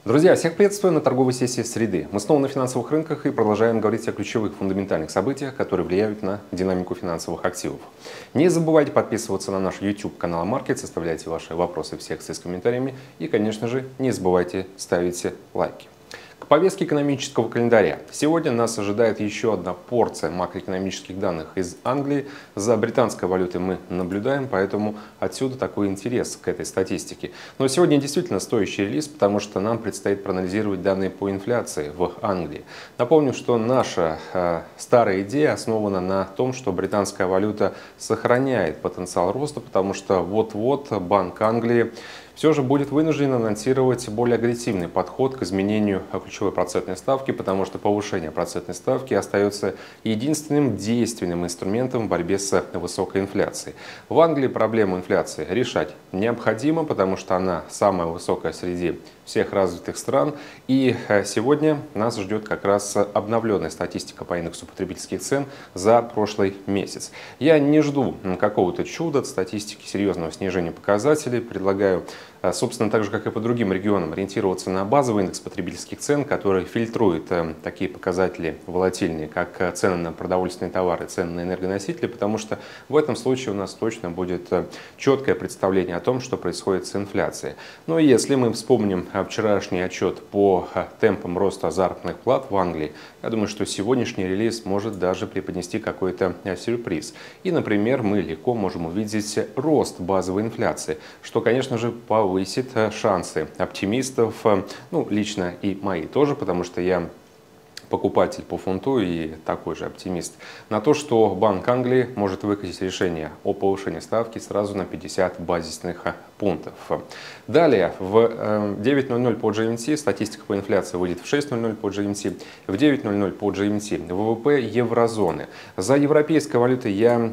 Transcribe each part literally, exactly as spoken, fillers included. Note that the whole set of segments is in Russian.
Друзья, всех приветствую на торговой сессии среды. Мы снова на финансовых рынках и продолжаем говорить о ключевых фундаментальных событиях, которые влияют на динамику финансовых активов. Не забывайте подписываться на наш YouTube канал Markets, оставляйте ваши вопросы в секции с комментариями и, конечно же, не забывайте ставить лайки. К повестке экономического календаря. Сегодня нас ожидает еще одна порция макроэкономических данных из Англии. За британской валютой мы наблюдаем, поэтому отсюда такой интерес к этой статистике. Но сегодня действительно стоящий релиз, потому что нам предстоит проанализировать данные по инфляции в Англии. Напомню, что наша э, старая идея основана на том, что британская валюта сохраняет потенциал роста, потому что вот-вот Банк Англии все же будет вынужден анонсировать более агрессивный подход к изменению ключевой процентной ставки, потому что повышение процентной ставки остается единственным действенным инструментом в борьбе с высокой инфляцией. В Англии проблему инфляции решать необходимо, потому что она самая высокая среди всех развитых стран. И сегодня нас ждет как раз обновленная статистика по индексу потребительских цен за прошлый месяц. Я не жду какого-то чуда от статистики, серьезного снижения показателей. Предлагаю, собственно, так же, как и по другим регионам, ориентироваться на базовый индекс потребительских цен, который фильтрует такие показатели волатильные, как цены на продовольственные товары, цены на энергоносители, потому что в этом случае у нас точно будет четкое представление о том, что происходит с инфляцией. Но если мы вспомним вчерашний отчет по темпам роста заработных плат в Англии, я думаю, что сегодняшний релиз может даже преподнести какой-то сюрприз. И, например, мы легко можем увидеть рост базовой инфляции, что, конечно же, повысит шансы оптимистов, ну, лично и мои тоже, потому что я покупатель по фунту и такой же оптимист, на то, что Банк Англии может выкатить решение о повышении ставки сразу на пятьдесят базисных пунктов. Далее, в девять ноль ноль по джи эм ти статистика по инфляции выйдет в шесть ноль ноль по джи эм ти, в девять ноль ноль по джи эм ти ВВП еврозоны. За европейской валютой я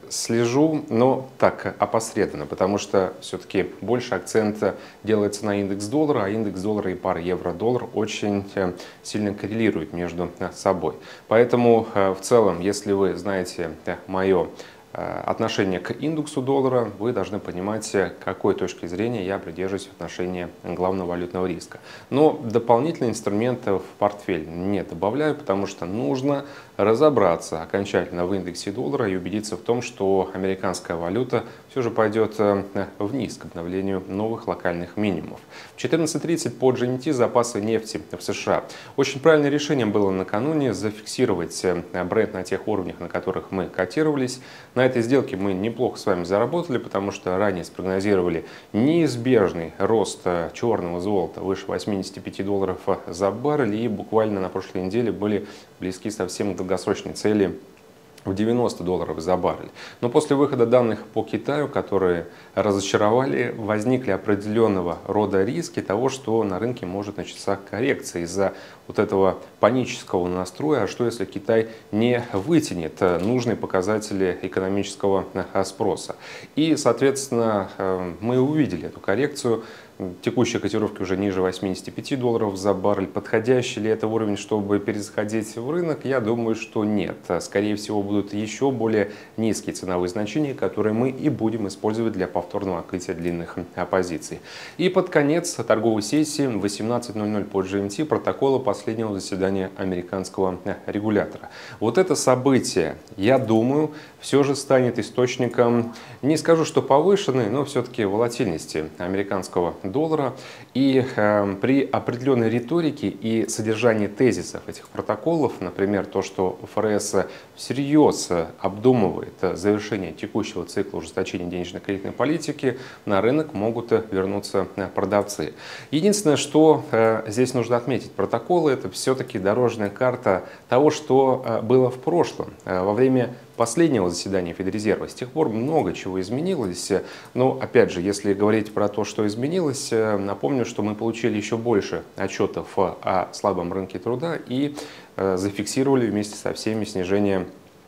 слежу, но так опосредованно, потому что все-таки больше акцента делается на индекс доллара, а индекс доллара и пара евро-доллар очень сильно коррелируют между собой. Поэтому в целом, если вы знаете мое отношение к индексу доллара, вы должны понимать, какой точки зрения я придерживаюсь в отношении главного валютного риска. Но дополнительные инструменты в портфель не добавляю, потому что нужно разобраться окончательно в индексе доллара и убедиться в том, что американская валюта все же пойдет вниз к обновлению новых локальных минимумов. В четырнадцать тридцать по джи эм ти запасы нефти в США. Очень правильное решение было накануне зафиксировать бренд на тех уровнях, на которых мы котировались. На этой сделке мы неплохо с вами заработали, потому что ранее спрогнозировали неизбежный рост черного золота выше восьмидесяти пяти долларов за баррель, и буквально на прошлой неделе были близки совсем к долгосрочной цели в девяносто долларов за баррель. Но после выхода данных по Китаю, которые разочаровали, возникли определенного рода риски того, что на рынке может начаться коррекция из-за вот этого панического настроя. А что если Китай не вытянет нужные показатели экономического спроса? И, соответственно, мы увидели эту коррекцию. Текущие котировки уже ниже восьмидесяти пяти долларов за баррель. Подходящий ли это уровень, чтобы перезаходить в рынок? Я думаю, что нет. Скорее всего, будут еще более низкие ценовые значения, которые мы и будем использовать для повторного открытия длинных позиций. И под конец торговой сессии в восемнадцать ноль ноль по джи эм ти протокола последнего заседания американского регулятора. Вот это событие, я думаю, все же станет источником, не скажу, что повышенной, но все-таки волатильности американского доллара. И э, при определенной риторике и содержании тезисов этих протоколов, например, то, что эф эр эс всерьез обдумывает завершение текущего цикла ужесточения денежно-кредитной политики, на рынок могут вернуться продавцы. Единственное, что э, здесь нужно отметить, протоколы — это все-таки дорожная карта того, что э, было в прошлом. Э, во время последнего заседания Федрезерва с тех пор много чего изменилось. Но, опять же, если говорить про то, что изменилось, напомню, что мы получили еще больше отчетов о слабом рынке труда и зафиксировали вместе со всеми снижение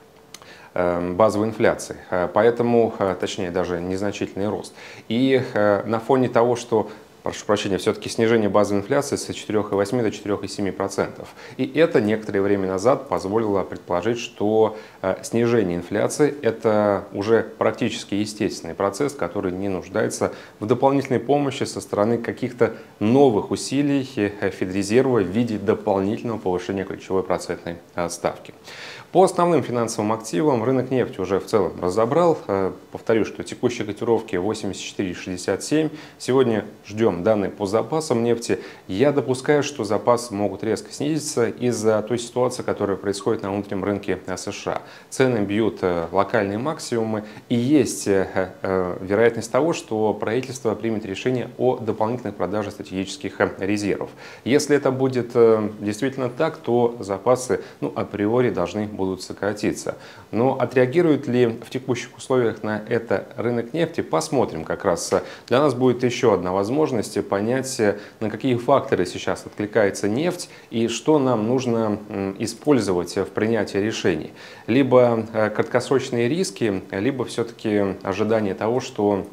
базовой инфляции. Поэтому, точнее, даже незначительный рост. И на фоне того, что прошу прощения, все-таки снижение базовой инфляции с четырёх целых восьми десятых до четырёх целых семи десятых процентов. И это некоторое время назад позволило предположить, что снижение инфляции – это уже практически естественный процесс, который не нуждается в дополнительной помощи со стороны каких-то новых усилий Федрезерва в виде дополнительного повышения ключевой процентной ставки. По основным финансовым активам рынок нефти уже в целом разобрал. Повторю, что текущие котировки восемьдесят четыре шестьдесят семь. Сегодня ждем данные по запасам нефти. Я допускаю, что запасы могут резко снизиться из-за той ситуации, которая происходит на внутреннем рынке США. Цены бьют локальные максимумы, и есть вероятность того, что правительство примет решение о дополнительной продаже стратегических резервов. Если это будет действительно так, то запасы ну, априори должны будут сократиться. Но отреагирует ли в текущих условиях на это рынок нефти, посмотрим. Как раз для нас будет еще одна возможность понять, на какие факторы сейчас откликается нефть и что нам нужно использовать в принятии решений. Либо краткосрочные риски, либо все-таки ожидание того, что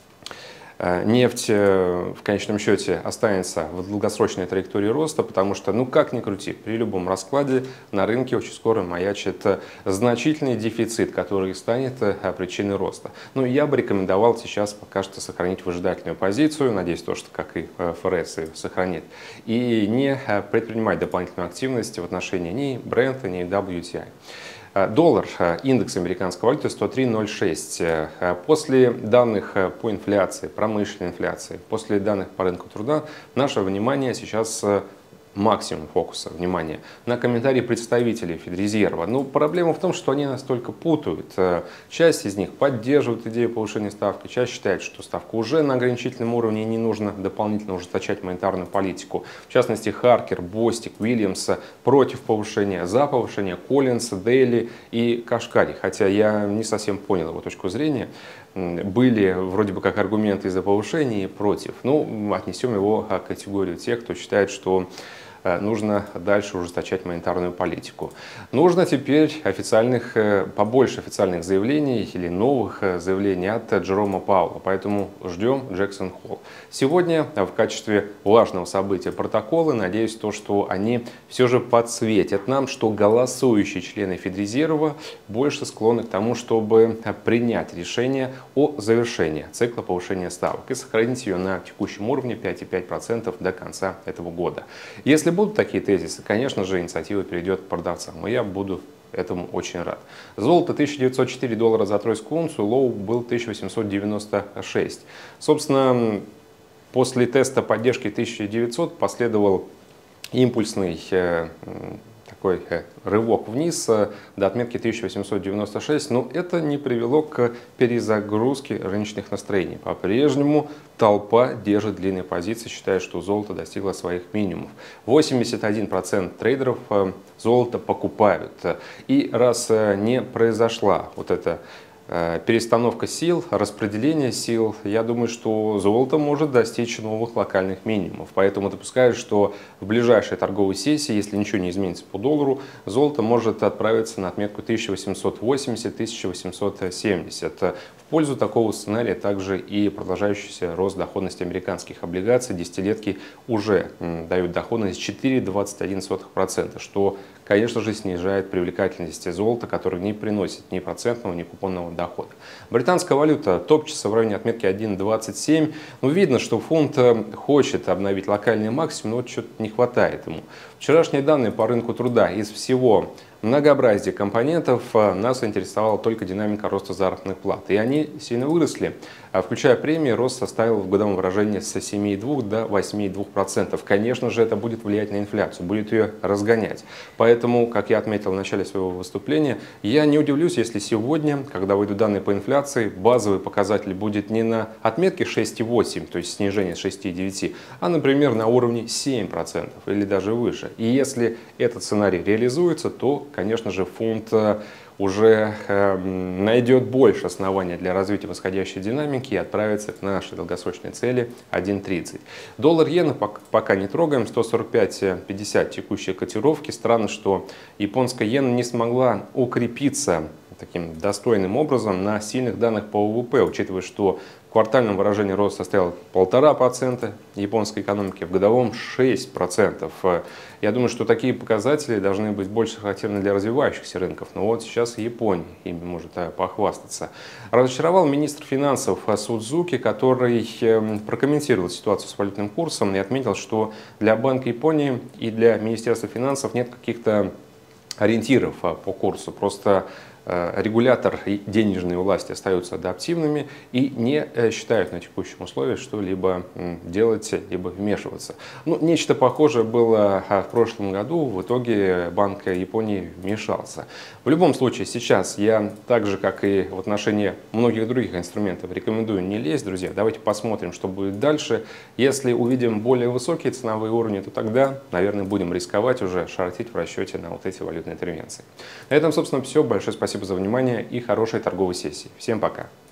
нефть в конечном счете останется в долгосрочной траектории роста, потому что, ну как ни крути, при любом раскладе на рынке очень скоро маячит значительный дефицит, который станет причиной роста. Ну я бы рекомендовал сейчас пока что сохранить выжидательную позицию, надеюсь, то, что как и ФРС ее сохранит, и не предпринимать дополнительную активность в отношении ни Брента, ни дабл ю ти ай. Доллар, индекс американской валюты сто три ноль шесть. После данных по инфляции, промышленной инфляции, после данных по рынку труда, наше внимание сейчас максимум фокуса внимания на комментарии представителей Федрезерва. Но проблема в том, что они настолько путают. Часть из них поддерживает идею повышения ставки, часть считает, что ставка уже на ограничительном уровне и не нужно дополнительно ужесточать монетарную политику. В частности, Харкер, Бостик, Уильямс против повышения, за повышение, Коллинс, Дейли и Кашкари. Хотя я не совсем понял его точку зрения. Были вроде бы как аргументы за повышение и против. Ну, отнесем его к категорию тех, кто считает, что нужно дальше ужесточать монетарную политику. Нужно теперь официальных, побольше официальных заявлений или новых заявлений от Джерома Пауэлла. Поэтому ждем Джексон Холл. Сегодня в качестве важного события протоколы, надеюсь, то, что они все же подсветят нам, что голосующие члены Федрезерва больше склонны к тому, чтобы принять решение о завершении цикла повышения ставок и сохранить ее на текущем уровне пять целых пять десятых процента до конца этого года. Если будут такие тезисы, конечно же, инициатива перейдет к продавцам, и я буду этому очень рад. Золото тысяча девятьсот четыре доллара за тройскую унцию, лоу был тысяча восемьсот девяносто шесть. Собственно, после теста поддержки тысяча девятьсот последовал импульсный такой рывок вниз до отметки тысяча восемьсот девяносто шесть, но это не привело к перезагрузке рыночных настроений. По-прежнему толпа держит длинные позиции, считая, что золото достигло своих минимумов. восемьдесят один процент трейдеров золото покупают. И раз не произошла вот эта перестановка сил, распределение сил, я думаю, что золото может достичь новых локальных минимумов. Поэтому допускаю, что в ближайшей торговой сессии, если ничего не изменится по доллару, золото может отправиться на отметку тысяча восемьсот восемьдесят — тысяча восемьсот семьдесят. В пользу такого сценария также и продолжающийся рост доходности американских облигаций. Десятилетки уже дают доходность четыре целых двадцать одна сотая процента, что, конечно же, снижает привлекательность золота, который не приносит ни процентного, ни купонного дохода. Британская валюта топчется в районе отметки один целых двадцать семь. Ну, видно, что фунт хочет обновить локальный максимум, но вот что-то не хватает ему. Вчерашние данные по рынку труда из всего многообразия компонентов нас интересовала только динамика роста заработных плат. И они сильно выросли. Включая премии, рост составил в годовом выражении с семи целых двух десятых до восьми целых двух десятых процента. Конечно же, это будет влиять на инфляцию, будет ее разгонять. Поэтому, как я отметил в начале своего выступления, я не удивлюсь, если сегодня, когда выйдут данные по инфляции, базовый показатель будет не на отметке шесть целых восемь десятых, то есть снижение с шести целых девяти десятых, а, например, на уровне семь процентов или даже выше. И если этот сценарий реализуется, то, конечно же, фунт уже э, найдет больше оснований для развития восходящей динамики и отправится к нашей долгосрочной цели один тридцать. Доллар-иена пока не трогаем, сто сорок пять пятьдесят текущие котировки. Странно, что японская иена не смогла укрепиться таким достойным образом на сильных данных по вэ вэ пэ, учитывая, что квартальном выражении рост составил полтора процента японской экономики, в годовом шесть процентов. Я думаю, что такие показатели должны быть больше характерны для развивающихся рынков. Но вот сейчас Япония ими может похвастаться. Разочаровал министр финансов Судзуки, который прокомментировал ситуацию с валютным курсом и отметил, что для Банка Японии и для Министерства финансов нет каких-то ориентиров по курсу. Просто регулятор и денежные власти остаются адаптивными и не считают на текущем условии что-либо делать, либо вмешиваться. Ну, нечто похожее было в прошлом году. В итоге Банк Японии вмешался. В любом случае, сейчас я, так же, как и в отношении многих других инструментов, рекомендую не лезть, друзья. Давайте посмотрим, что будет дальше. Если увидим более высокие ценовые уровни, то тогда, наверное, будем рисковать уже шортить в расчете на вот эти валютные интервенции. На этом, собственно, все. Большое спасибо за внимание и хорошей торговой сессии. Всем пока!